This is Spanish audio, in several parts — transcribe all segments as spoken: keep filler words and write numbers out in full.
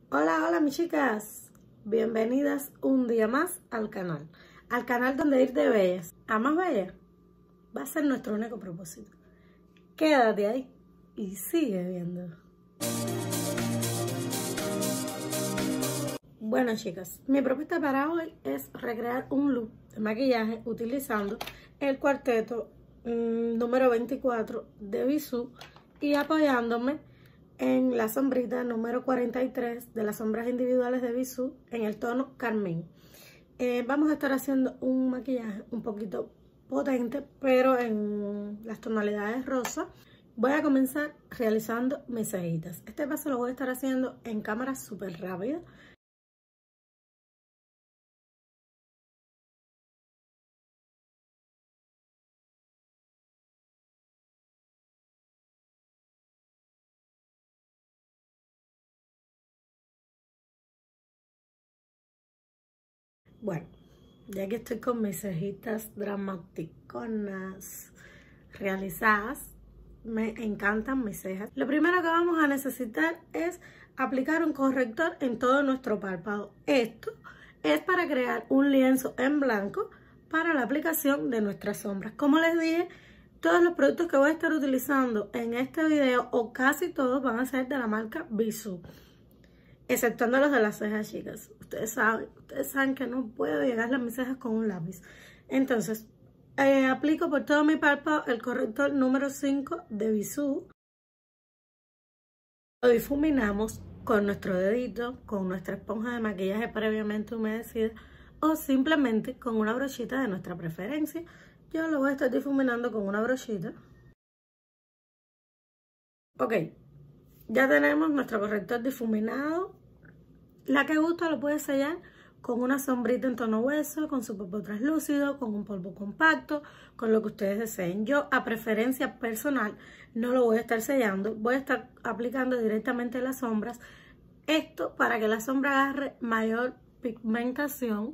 Hola, hola mis chicas, bienvenidas un día más al canal, al canal donde ir de bellas a más bellas va a ser nuestro único propósito. Quédate ahí y sigue viendo. Bueno chicas, mi propuesta para hoy es recrear un look de maquillaje utilizando el cuarteto mmm, número veinticuatro de Bisú y apoyándome en la sombrita número cuarenta y tres de las sombras individuales de Bisú en el tono Carmín. Eh, vamos a estar haciendo un maquillaje un poquito potente, pero en las tonalidades rosa. Voy a comenzar realizando mis cejitas. Este paso lo voy a estar haciendo en cámara súper rápida. Bueno, ya que estoy con mis cejitas dramaticonas realizadas, me encantan mis cejas. Lo primero que vamos a necesitar es aplicar un corrector en todo nuestro párpado. Esto es para crear un lienzo en blanco para la aplicación de nuestras sombras. Como les dije, todos los productos que voy a estar utilizando en este video, o casi todos, van a ser de la marca Bisú. Exceptuando los de las cejas, chicas. Ustedes saben, ustedes saben que no puedo llegar a mis cejas con un lápiz. Entonces, eh, aplico por todo mi párpado el corrector número cinco de Bisú. Lo difuminamos con nuestro dedito, con nuestra esponja de maquillaje previamente humedecida o simplemente con una brochita de nuestra preferencia. Yo lo voy a estar difuminando con una brochita. Ok, ya tenemos nuestro corrector difuminado. La que gusta lo puede sellar con una sombrita en tono hueso, con su polvo translúcido, con un polvo compacto, con lo que ustedes deseen. Yo, a preferencia personal, no lo voy a estar sellando. Voy a estar aplicando directamente las sombras. Esto para que la sombra agarre mayor pigmentación.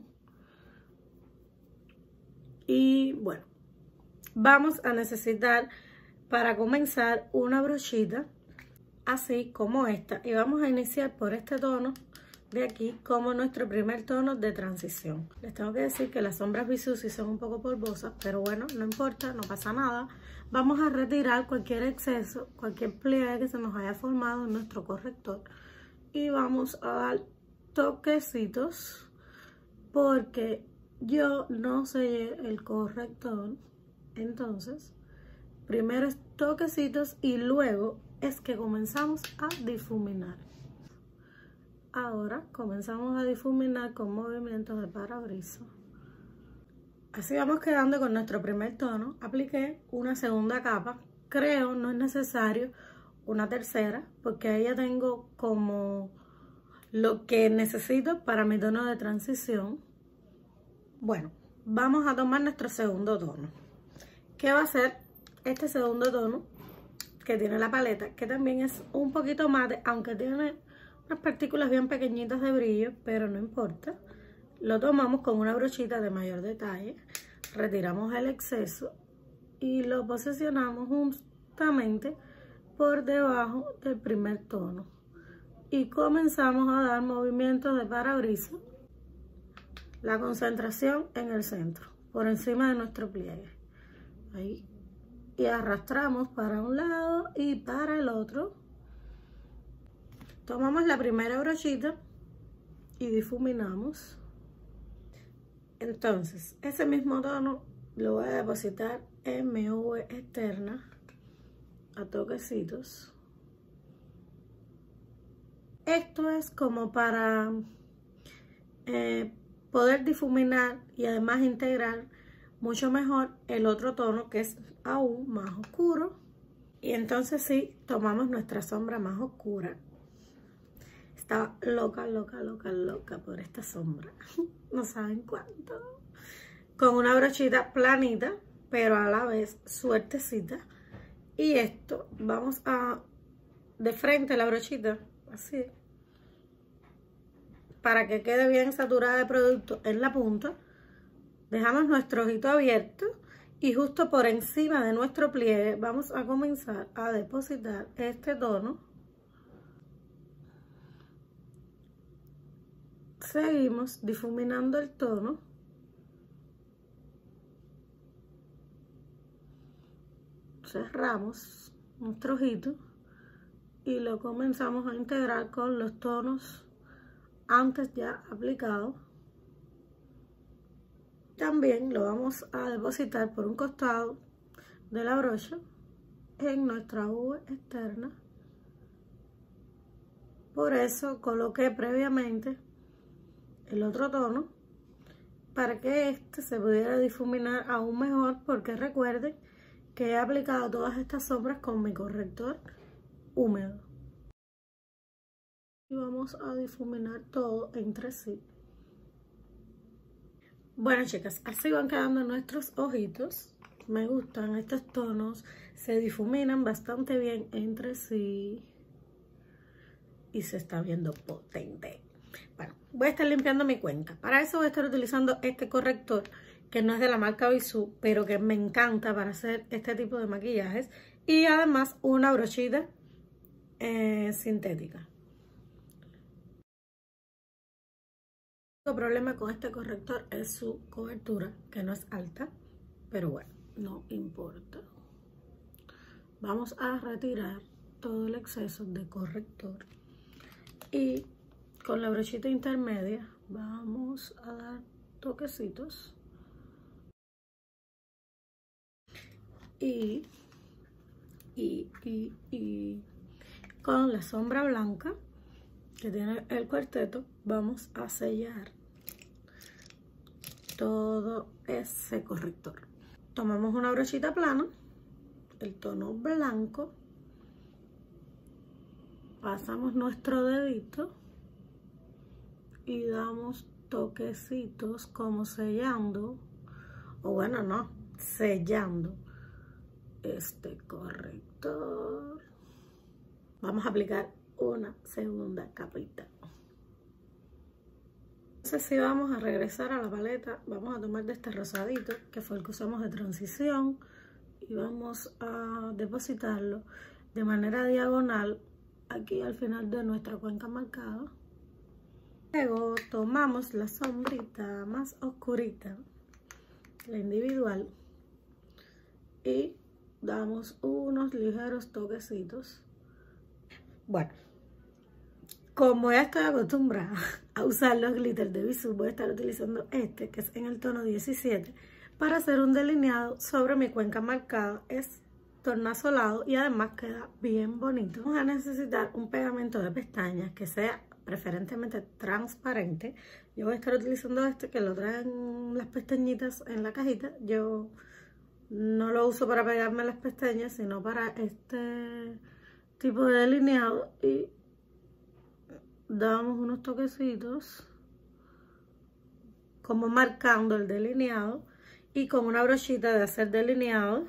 Y bueno, vamos a necesitar para comenzar una brochita así como esta. Y vamos a iniciar por este tono de aquí como nuestro primer tono de transición. Les tengo que decir que las sombras Bisú sí son un poco polvosas, pero bueno, no importa, no pasa nada. Vamos a retirar cualquier exceso, cualquier pliegue que se nos haya formado en nuestro corrector y vamos a dar toquecitos porque yo no sellé el corrector. Entonces, primero es toquecitos y luego es que comenzamos a difuminar. Ahora comenzamos a difuminar con movimientos de parabrisas. Así vamos quedando con nuestro primer tono. Apliqué una segunda capa. Creo no es necesario una tercera porque ahí ya tengo como lo que necesito para mi tono de transición. Bueno, vamos a tomar nuestro segundo tono. ¿Qué va a ser este segundo tono? Que tiene la paleta, que también es un poquito mate, aunque tiene unas partículas bien pequeñitas de brillo, pero no importa. Lo tomamos con una brochita de mayor detalle, retiramos el exceso y lo posicionamos justamente por debajo del primer tono. Y comenzamos a dar movimientos de parabrisas, la concentración en el centro, por encima de nuestro pliegue. Ahí. Y arrastramos para un lado y para el otro. Tomamos la primera brochita y difuminamos. Entonces, ese mismo tono lo voy a depositar en mi V externa a toquecitos. Esto es como para eh, poder difuminar y además integrar mucho mejor el otro tono que es aún más oscuro. Y entonces sí, tomamos nuestra sombra más oscura. Estaba loca, loca, loca, loca por esta sombra. No saben cuánto. Con una brochita planita, pero a la vez suertecita. Y esto, vamos a de frente la brochita, así. Para que quede bien saturada de producto en la punta. Dejamos nuestro ojito abierto. Y justo por encima de nuestro pliegue vamos a comenzar a depositar este tono. Seguimos difuminando el tono. Cerramos nuestro ojito y lo comenzamos a integrar con los tonos antes ya aplicados. También lo vamos a depositar por un costado de la brocha en nuestra V externa. Por eso coloqué previamente el otro tono para que este se pudiera difuminar aún mejor, porque recuerden que he aplicado todas estas sombras con mi corrector húmedo. Y vamos a difuminar todo entre sí. Bueno, chicas, así van quedando nuestros ojitos. Me gustan estos tonos, se difuminan bastante bien entre sí y se está viendo potente. Bueno, voy a estar limpiando mi cuenca. Para eso voy a estar utilizando este corrector que no es de la marca Bisú, pero que me encanta para hacer este tipo de maquillajes, y además una brochita eh, sintética. El problema con este corrector es su cobertura, que no es alta, pero bueno, no importa. Vamos a retirar todo el exceso de corrector y con la brochita intermedia vamos a dar toquecitos y, y, y, y con la sombra blanca que tiene el cuarteto vamos a sellar todo ese corrector. Tomamos una brochita plana, el tono blanco, pasamos nuestro dedito y damos toquecitos como sellando, o bueno, no, sellando este corrector. Vamos a aplicar una segunda capita. Entonces, si vamos a regresar a la paleta, vamos a tomar de este rosadito, que fue el que usamos de transición, y vamos a depositarlo de manera diagonal aquí al final de nuestra cuenca marcada. Luego tomamos la sombrita más oscurita, la individual, y damos unos ligeros toquecitos. Bueno, como ya estoy acostumbrada a usar los glitters de Bisú, voy a estar utilizando este, que es en el tono diecisiete, para hacer un delineado sobre mi cuenca marcada. Es tornasolado y además queda bien bonito. Vamos a necesitar un pegamento de pestañas que sea preferentemente transparente. Yo voy a estar utilizando este, que lo traen las pestañitas en la cajita. Yo no lo uso para pegarme las pestañas, sino para este tipo de delineado, y damos unos toquecitos como marcando el delineado, y con una brochita de hacer delineado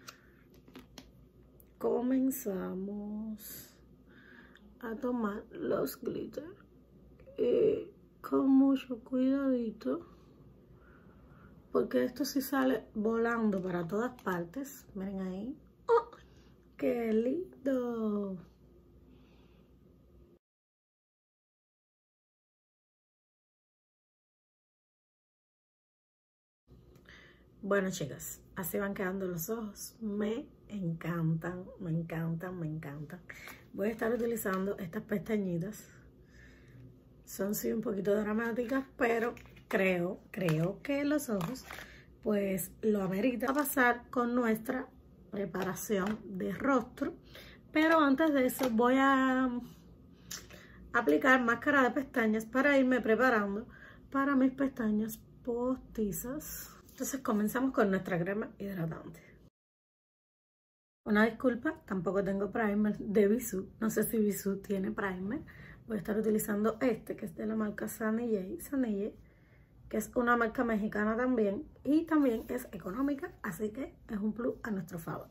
comenzamos a tomar los glitters y con mucho cuidadito, porque esto sí sale volando para todas partes. Miren ahí. ¡Oh! ¡Qué lindo! Bueno, chicas, así van quedando los ojos. Me encantan, me encantan, me encantan. Voy a estar utilizando estas pestañitas. Son sí un poquito dramáticas, pero creo, creo que los ojos pues lo amerita. A pasar con nuestra preparación de rostro, pero antes de eso voy a aplicar máscara de pestañas para irme preparando para mis pestañas postizas. Entonces comenzamos con nuestra crema hidratante. Una disculpa, tampoco tengo primer de Bisú. No sé si Bisú tiene primer. Voy a estar utilizando este, que es de la marca Sanille, Sanille, que es una marca mexicana también. Y también es económica, así que es un plus a nuestro favor.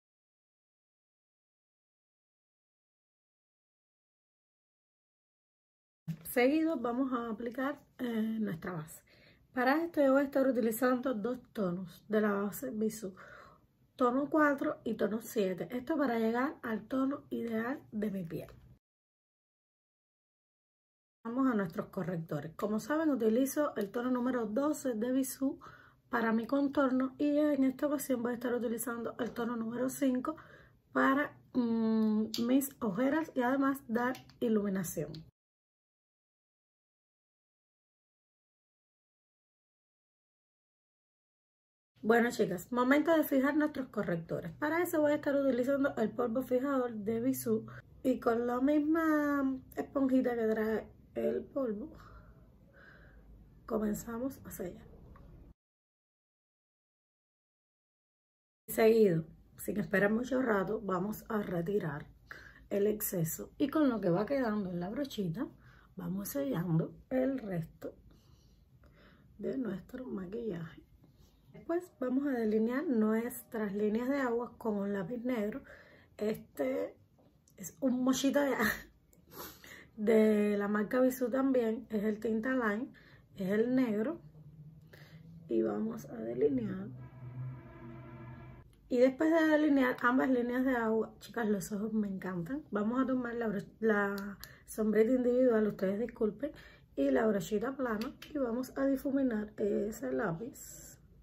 Seguido vamos a aplicar eh, nuestra base. Para esto yo voy a estar utilizando dos tonos de la base Bisú, tono cuatro y tono siete. Esto para llegar al tono ideal de mi piel. Vamos a nuestros correctores. Como saben, utilizo el tono número doce de Bisú para mi contorno y en esta ocasión voy a estar utilizando el tono número cinco para mmm, mis ojeras y además dar iluminación. Bueno, chicas, momento de fijar nuestros correctores. Para eso voy a estar utilizando el polvo fijador de Bisú y con la misma esponjita que trae el polvo comenzamos a sellar. Seguido, sin esperar mucho rato, vamos a retirar el exceso y con lo que va quedando en la brochita vamos sellando el resto de nuestro maquillaje. Después vamos a delinear nuestras líneas de agua con un lápiz negro. Este es un mochito de, de la marca Bisú también, es el Tintaline, es el negro. Y vamos a delinear. Y después de delinear ambas líneas de agua, chicas, los ojos me encantan. Vamos a tomar la, la sombrita individual, ustedes disculpen, y la brochita plana y vamos a difuminar ese lápiz.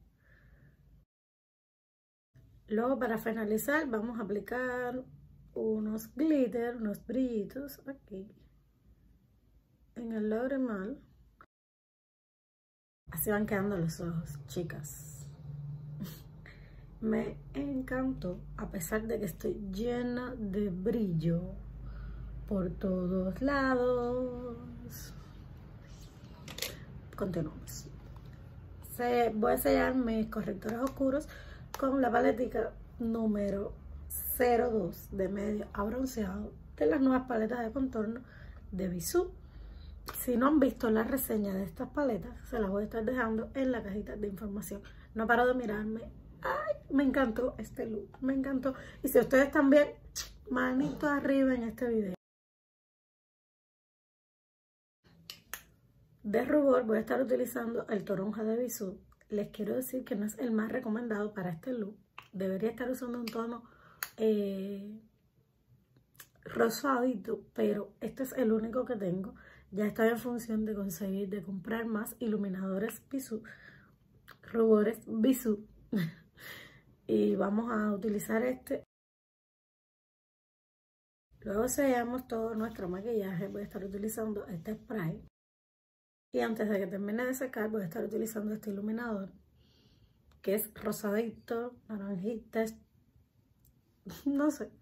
Luego, para finalizar, vamos a aplicar unos glitter, unos brillitos aquí en el lagrimal. Así van quedando los ojos, chicas. Me encantó, a pesar de que estoy llena de brillo por todos lados. Continuamos. Voy a sellar mis correctores oscuros con la paletica número cero dos de medio a bronceado de las nuevas paletas de contorno de Bisú. Si no han visto la reseña de estas paletas, se las voy a estar dejando en la cajita de información. No paro de mirarme. Ay, me encantó este look, me encantó. Y si ustedes también, manito arriba en este video. De rubor voy a estar utilizando el toronja de Bisú. Les quiero decir que no es el más recomendado para este look. Debería estar usando un tono eh, rosadito, pero este es el único que tengo. Ya estoy en función de conseguir, de comprar más iluminadores Bisú, rubores Bisú. Y vamos a utilizar este. Luego sellamos todo nuestro maquillaje. Voy a estar utilizando este spray. Y antes de que termine de secar, voy a estar utilizando este iluminador, que es rosadito, naranjita, no sé.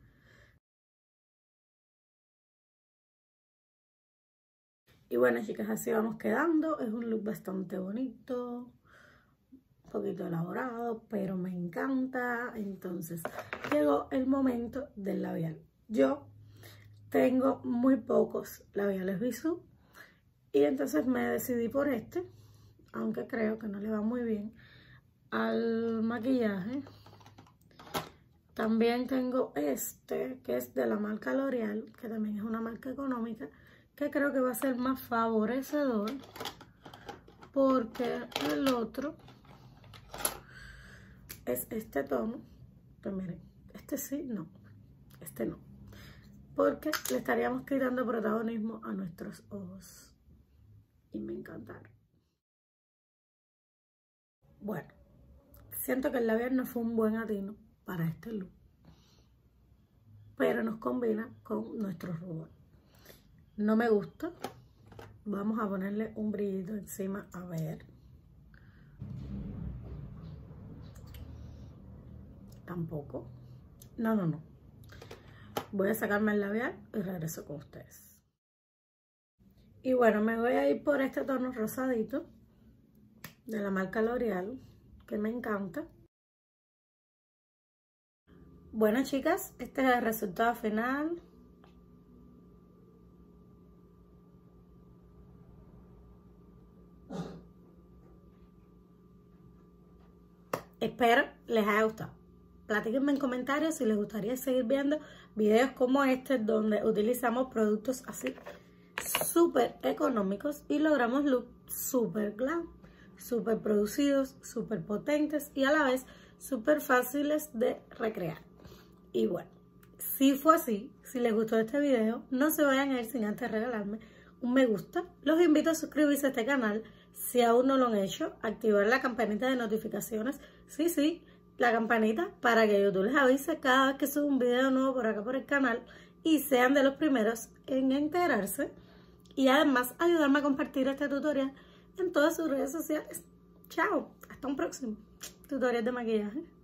Y bueno, chicas, así vamos quedando. Es un look bastante bonito, un poquito elaborado, pero me encanta. Entonces, llegó el momento del labial. Yo tengo muy pocos labiales Bisú. Y entonces me decidí por este, aunque creo que no le va muy bien al maquillaje. También tengo este, que es de la marca L'Oreal, que también es una marca económica, que creo que va a ser más favorecedor, porque el otro es este tono. Pero miren, este sí, no, este no, porque le estaríamos quitando protagonismo a nuestros ojos. Y me encantaron. Bueno, siento que el labial no fue un buen atino para este look, pero nos combina con nuestro rubor. No me gusta. Vamos a ponerle un brillito encima, a ver. Tampoco. No, no, no. Voy a sacarme el labial y regreso con ustedes. Y bueno, me voy a ir por este tono rosadito de la marca L'Oreal, que me encanta. Bueno, chicas, este es el resultado final. Espero les haya gustado. Platíquenme en comentarios si les gustaría seguir viendo videos como este, donde utilizamos productos así súper económicos y logramos looks súper glam, súper producidos, súper potentes y a la vez súper fáciles de recrear. Y bueno, si fue así, si les gustó este video, no se vayan a ir sin antes regalarme un me gusta. Los invito a suscribirse a este canal si aún no lo han hecho, activar la campanita de notificaciones, sí, sí, la campanita para que YouTube les avise cada vez que subo un video nuevo por acá por el canal y sean de los primeros en enterarse. Y además ayudarme a compartir este tutorial en todas sus redes sociales. Chao, hasta un próximo tutorial de maquillaje.